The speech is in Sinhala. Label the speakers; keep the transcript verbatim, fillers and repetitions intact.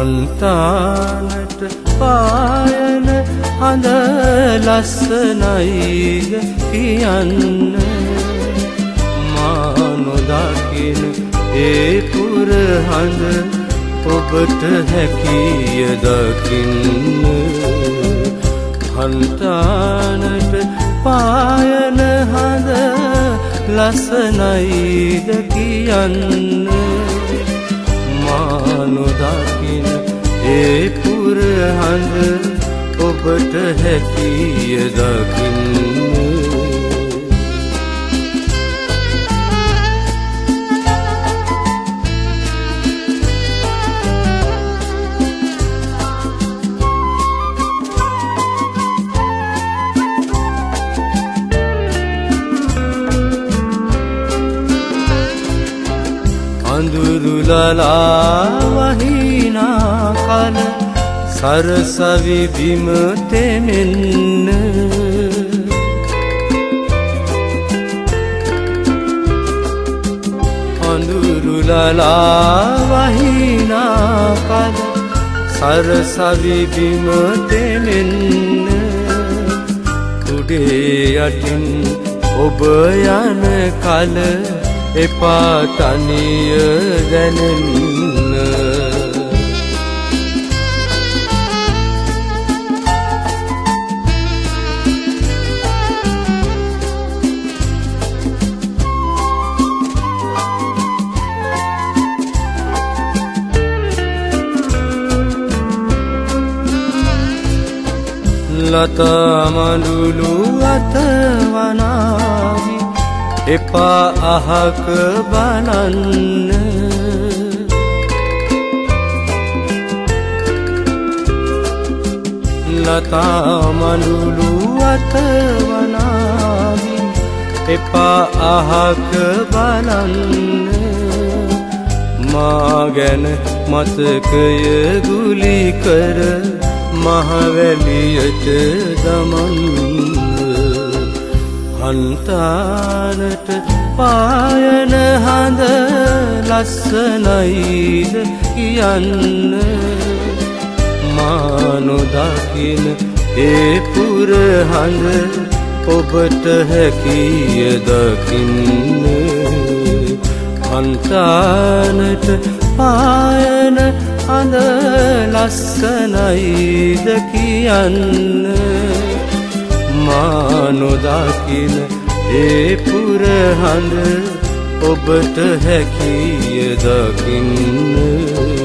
Speaker 1: හන්තානට පායන හඳ ලස්සනයිද කියන්න මා නොදකින ඒ පුර හඳ ඔබට හැකිය දකින්න හන්තානට පායන හඳ ලස්සනයිද කියන්න මා නොදකින ඒ පුර හඳ ඔබට හැකිය දකින්න අඳුරුලලා වහිනා කල සරසවි බිම තෙමෙන්න අඳුරුලලා වහිනා කල සරසවි බිම තෙමෙන්න උඩේ යටින් ඔබ යන කල එපා තනිය දැනෙන්න ලතා මඬුළු අතවනාවි එපා අහක බලන්න ලතා මඬුළු අතවනාවි එපා අහක බලන්න මා ගැන මතකය ගුලි කර මහවැලියට දමන්න හන්තානට පායන හඳ ලස්සනයිද කියන්න මා නොදකින ඒ පුර හඳ ඔබට හැකිය දකින්න හන්තානට පායන හඳ ලස්සනයිද කියන්න මා නොදකින ඒ පුර හඳ ඔබට හැකිය දකින්න